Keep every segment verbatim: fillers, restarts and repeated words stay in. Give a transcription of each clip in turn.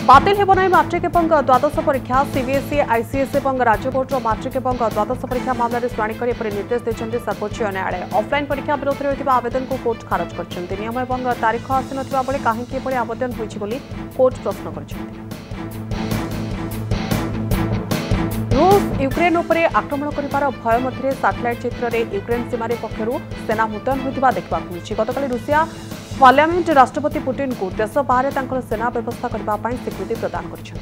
बातिल हेब नहीं मैट्रिक और द्वादश परीक्षा सीबीएसई आईसीएसई और राज्य बोर्डर मैट्रिक और द्वादश परीक्षा मामलें शुणाणी कर निर्देश देते सर्वोच्च न्यायालय। ऑफलाइन परीक्षा विरोध में होता आवेदन को कोर्ट खारज कर नियम और तारीख आसी ना बेले कहीं आवेदन होती कोर्ट प्रश्न कर। रूस यूक्रेन उपरे आक्रमण कर भय मध्य सैटेलाइट चित्र में यूक्रेन सीमार पक्षर सेना मुतयन होता देखा मिली। गतकाली रूसिया पार्लियामेंट राष्ट्रपति पुतिन को देश बाहर तांकर सेना व्यवस्था करने स्वीकृति प्रदान कर।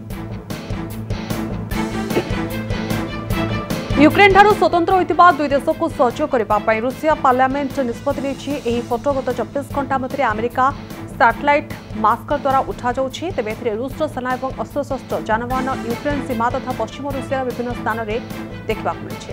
यूक्रेन ठारू स्वतंत्र होता दुई देश को सहयोग करने रूसिया पार्लियामेंट निष्पत्ति नहीं। फोटो गत चौबीस घंटा मध्य अमेरिका सैटेलाइट मास्कर द्वारा उठा जाउछि। तेबे एथिरे रूसर सेना और अस्त्रशस्त्र जानवाहन यूक्रेन सीमा तथा पश्चिम रूसियार विभिन्न स्थान में देखा मिली।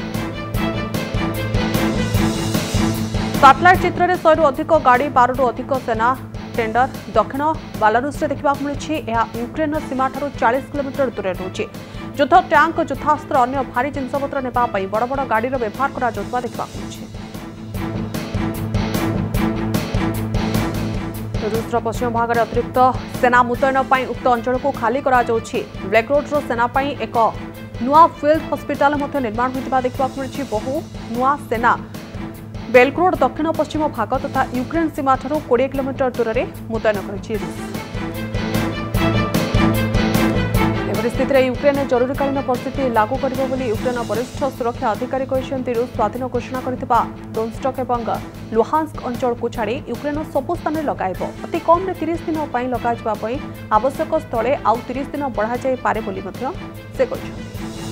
सैटेलाइट चित्र में सौ रु अधिक गाड़ी बार रु अधिक सेना टेंडर दक्षिण बेलारूस में देखा मिली। यूक्रेन सीमा ठारू चालीस किलोमीटर दूर रही युद्ध टैंक युद्धास्त्र अन्य भारी जिनपत्र नापी बड़ बड़ गाड़ी व्यवहार करा देखा मिली। रूसर पश्चिम भाग में अतिरिक्त सेना मुतयन उक्त अंचल को खाली ब्लैक रोड्र सेना एक नुआ फील्ड हॉस्पिटल निर्माण होता देखा मिली। बहु नुआ सेना बेलग्रोड दक्षिण पश्चिम भाग तथा यूक्रेन सीमा ठारू बीस किलोमीटर दूर में मुतयन कर। स्थिति में यूक्रेन जरूरीकालीन परिस्थिति लागू कर यूक्रेन वरिष्ठ सुरक्षा अधिकारी कहते रूस स्वाधीन घोषणा करथिबा डोनस्टक और लुहान्स्क अंचल को छाड़ी यूक्रेन सबु स्थान लगाइब। अति कम तीस दिन लगाई आवश्यक स्थले आउ तीस दिन बढ़ा जाई पारे बोली से कहते।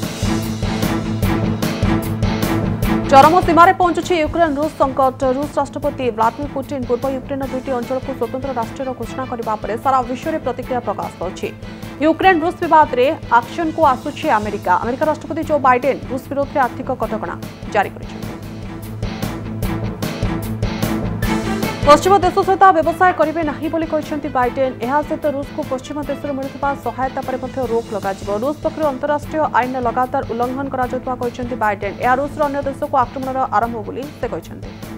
चरम सीमार पहुंचुछि यूक्रेन रूस संकट। रूस राष्ट्रपति व्लादिमीर पुतिन पूर्व यूक्रेन दुईटी अंचल को स्वतंत्र राष्ट्र घोषणा करने पर सारा विश्व में प्रतिक्रिया प्रकाश पाउछि। यूक्रेन रूस विवाद में एक्शन को आसुछि अमेरिका। अमेरिका राष्ट्रपति जो बाइडेन रूस विरोध में आर्थिक कटकणा जारी करिछन्ति। पश्चिम देश सहित व्यवसाय करेंगे नहीं बोली कहते बाइडेन। यह सहित रूस को पश्चिम देश मिलुवा सहायता पर रोक लग रूस पक्ष अंतर्राष्ट्रीय आईन लगातार उल्लंघन कर बाइडेन। यह रूस अन्य देश को आक्रमण आरंभ बोली से कहते।